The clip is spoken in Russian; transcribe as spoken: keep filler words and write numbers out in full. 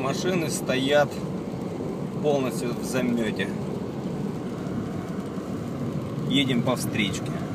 машины стоят полностью в замете. Едем по встречке.